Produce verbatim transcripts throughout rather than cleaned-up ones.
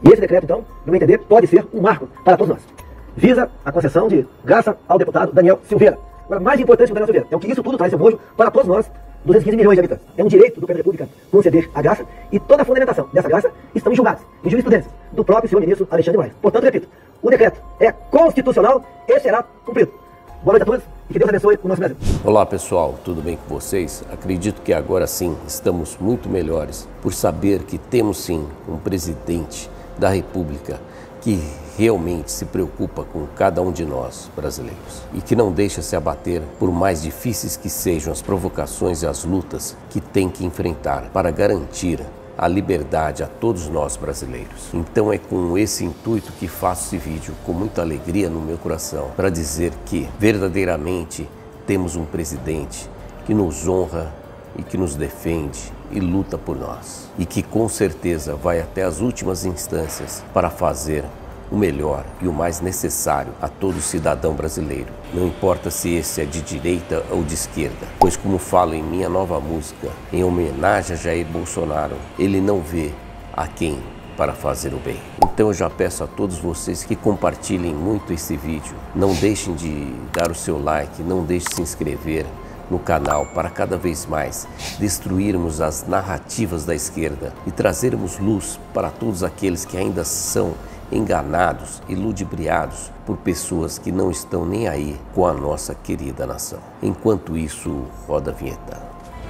E esse decreto, então, no meu entender, pode ser um marco para todos nós. Visa a concessão de graça ao deputado Daniel Silveira. Agora, mais importante que o Daniel Silveira é o que isso tudo traz de bojo para todos nós, duzentos e quinze milhões de habitantes. É um direito do Presidente da República conceder a graça e toda a fundamentação dessa graça estão em julgados, em jurisprudência do próprio senhor ministro Alexandre de Moraes. Portanto, repito, o decreto é constitucional e será cumprido. Boa noite a todos e que Deus abençoe o nosso Brasil. Olá pessoal, tudo bem com vocês? Acredito que agora sim estamos muito melhores por saber que temos sim um presidente da República que realmente se preocupa com cada um de nós brasileiros e que não deixa se abater por mais difíceis que sejam as provocações e as lutas que tem que enfrentar para garantir a liberdade a todos nós brasileiros. Então é com esse intuito que faço esse vídeo, com muita alegria no meu coração, para dizer que verdadeiramente temos um presidente que nos honra e que nos defende e luta por nós. E que com certeza vai até as últimas instâncias para fazer o melhor e o mais necessário a todo cidadão brasileiro. Não importa se esse é de direita ou de esquerda, pois como falo em minha nova música, em homenagem a Jair Bolsonaro, ele não vê a quem para fazer o bem. Então eu já peço a todos vocês que compartilhem muito esse vídeo. Não deixem de dar o seu like, não deixem de se inscrever no canal para cada vez mais destruirmos as narrativas da esquerda e trazermos luz para todos aqueles que ainda são enganados e ludibriados por pessoas que não estão nem aí com a nossa querida nação. Enquanto isso, roda a vinheta.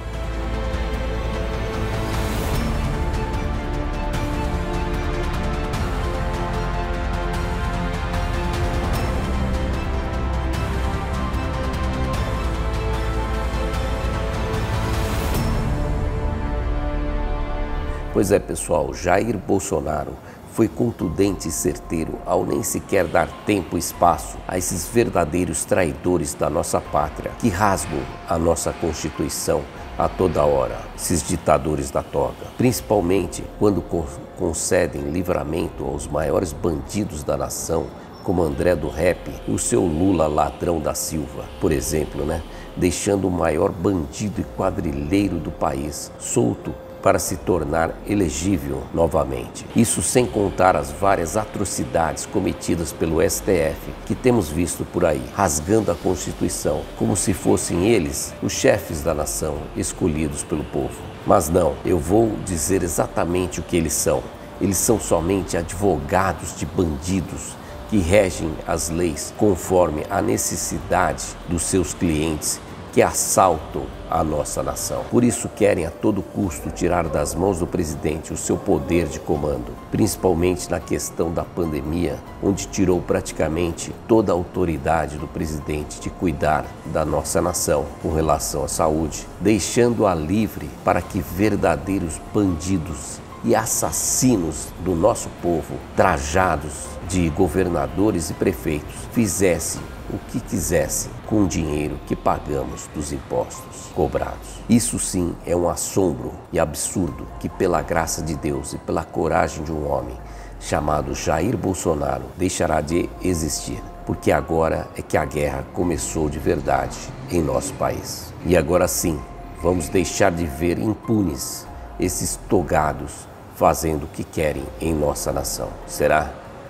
Pois é, pessoal, Jair Bolsonaro foi contundente e certeiro ao nem sequer dar tempo e espaço a esses verdadeiros traidores da nossa pátria que rasgam a nossa Constituição a toda hora, esses ditadores da toga, principalmente quando concedem livramento aos maiores bandidos da nação, como André do Rap e o seu Lula ladrão da Silva, por exemplo, né? Deixando o maior bandido e quadrilheiro do país solto para se tornar elegível novamente. Isso sem contar as várias atrocidades cometidas pelo S T F que temos visto por aí, rasgando a Constituição, como se fossem eles os chefes da nação escolhidos pelo povo. Mas não, eu vou dizer exatamente o que eles são. Eles são somente advogados de bandidos que regem as leis conforme a necessidade dos seus clientes que assaltam a nossa nação. Por isso querem a todo custo tirar das mãos do presidente o seu poder de comando, principalmente na questão da pandemia, onde tirou praticamente toda a autoridade do presidente de cuidar da nossa nação com relação à saúde, deixando-a livre para que verdadeiros bandidos e assassinos do nosso povo, trajados de governadores e prefeitos, fizessem o que quisessem com o dinheiro que pagamos dos impostos cobrados. Isso sim é um assombro e absurdo que, pela graça de Deus e pela coragem de um homem chamado Jair Bolsonaro, deixará de existir, porque agora é que a guerra começou de verdade em nosso país. E agora sim, vamos deixar de ver impunes esses togados fazendo o que querem em nossa nação. Será?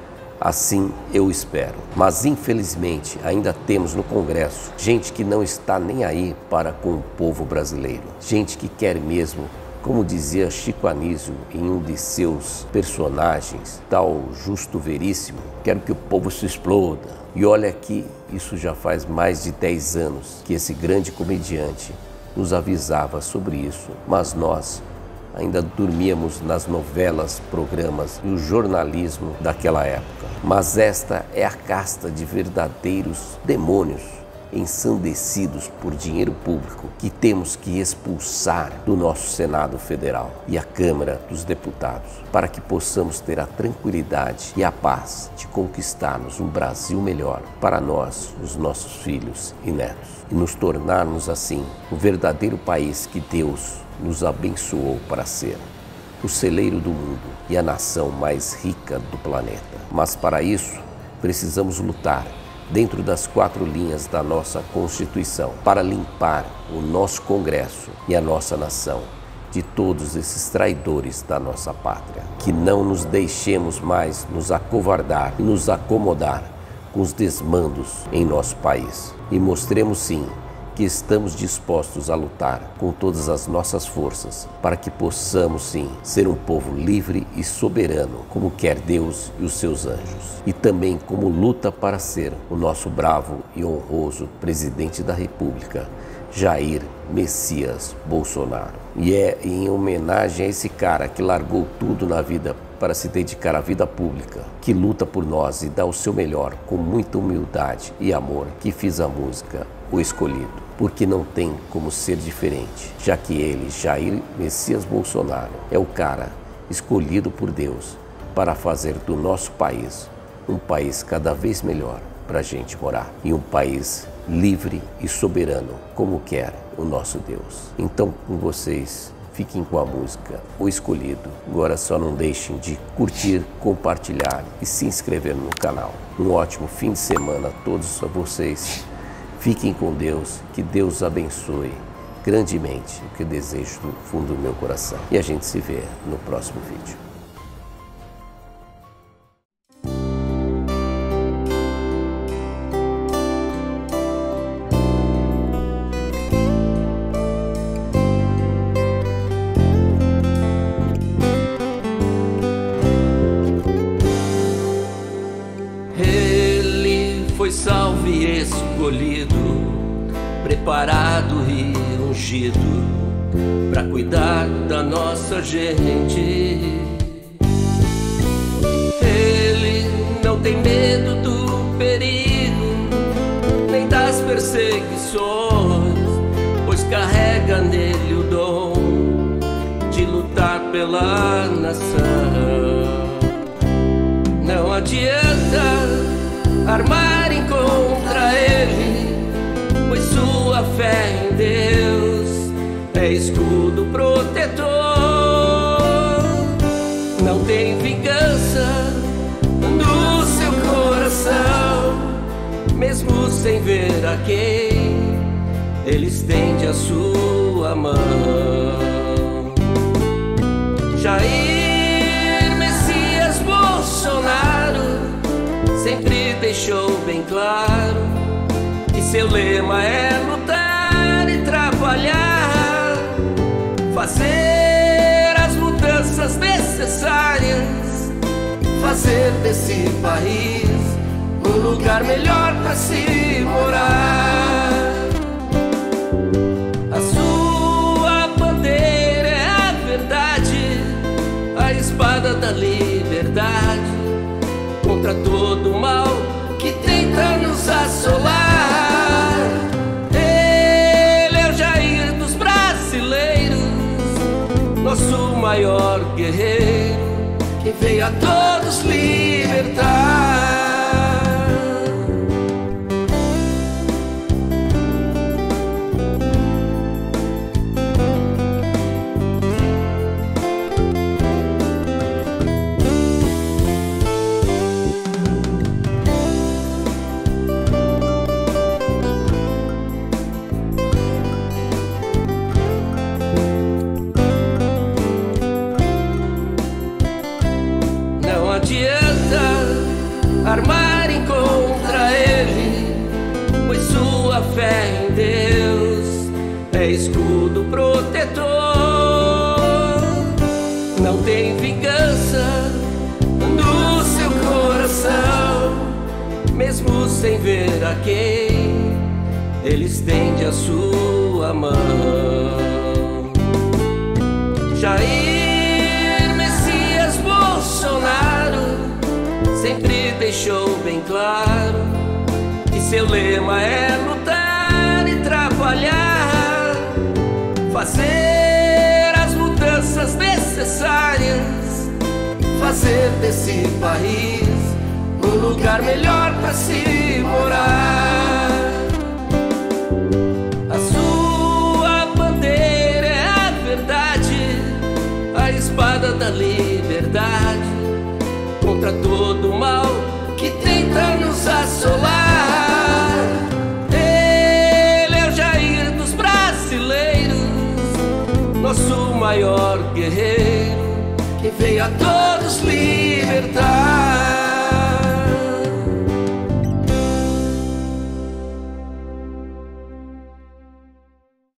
Assim eu espero. Mas infelizmente ainda temos no Congresso gente que não está nem aí para com o povo brasileiro. Gente que quer mesmo, como dizia Chico Anísio em um de seus personagens, tal Justo Veríssimo, quero que o povo se exploda. E olha que isso já faz mais de dez anos que esse grande comediante nos avisava sobre isso, mas nós ainda dormíamos nas novelas, programas e o jornalismo daquela época. Mas esta é a casta de verdadeiros demônios ensandecidos por dinheiro público que temos que expulsar do nosso Senado Federal e a Câmara dos Deputados, para que possamos ter a tranquilidade e a paz de conquistarmos um Brasil melhor para nós, os nossos filhos e netos, e nos tornarmos assim o verdadeiro país que Deus nos abençoou para ser, o celeiro do mundo e a nação mais rica do planeta. Mas para isso precisamos lutar dentro das quatro linhas da nossa Constituição para limpar o nosso Congresso e a nossa nação de todos esses traidores da nossa pátria. Que não nos deixemos mais nos acovardar e nos acomodar com os desmandos em nosso país. E mostremos sim que estamos dispostos a lutar com todas as nossas forças para que possamos sim ser um povo livre e soberano, como quer Deus e os seus anjos. E também como luta para ser o nosso bravo e honroso presidente da República, Jair Messias Bolsonaro. E é em homenagem a esse cara que largou tudo na vida para se dedicar à vida pública, que luta por nós e dá o seu melhor com muita humildade e amor, que fiz a música O Escolhido. Porque não tem como ser diferente, já que ele, Jair Messias Bolsonaro, é o cara escolhido por Deus para fazer do nosso país um país cada vez melhor para a gente morar, e um país livre e soberano, como quer o nosso Deus. Então, com vocês, fiquem com a música O Escolhido. Agora só não deixem de curtir, compartilhar e se inscrever no canal. Um ótimo fim de semana a todos vocês. Fiquem com Deus, que Deus abençoe grandemente, o que eu desejo do fundo do meu coração. E a gente se vê no próximo vídeo. Foi salvo e escolhido, preparado e ungido para cuidar da nossa gente. Ele não tem medo do perigo, nem das perseguições, pois carrega nele o dom de lutar pela nação. Não adianta armarem contra ele, pois sua fé em Deus é escudo protetor. Não tem vingança no seu coração, mesmo sem ver a quem ele estende a sua mão. Jair Messias Bolsonaro sempre deixou bem claro que seu lema é lutar e trabalhar, fazer as mudanças necessárias, fazer desse país um lugar melhor para se morar. A sua bandeira é a verdade, a espada da liberdade contra todo o mal que tenta nos assolar. Ele é o Jair dos brasileiros, nosso maior guerreiro, que veio a todos libertar. Armarem contra ele, pois sua fé em Deus é escudo protetor. Não tem vingança no seu coração, mesmo sem ver a quem ele estende a sua mão. Jair Messias Bolsonaro sempre deixou bem claro que seu lema é lutar e trabalhar, fazer as mudanças necessárias, fazer desse país um lugar melhor para se morar. A sua bandeira é a verdade, a espada da liberdade contra todo o mal que tenta nos assolar. Ele é o Jair dos brasileiros, nosso maior maior guerreiro que veio a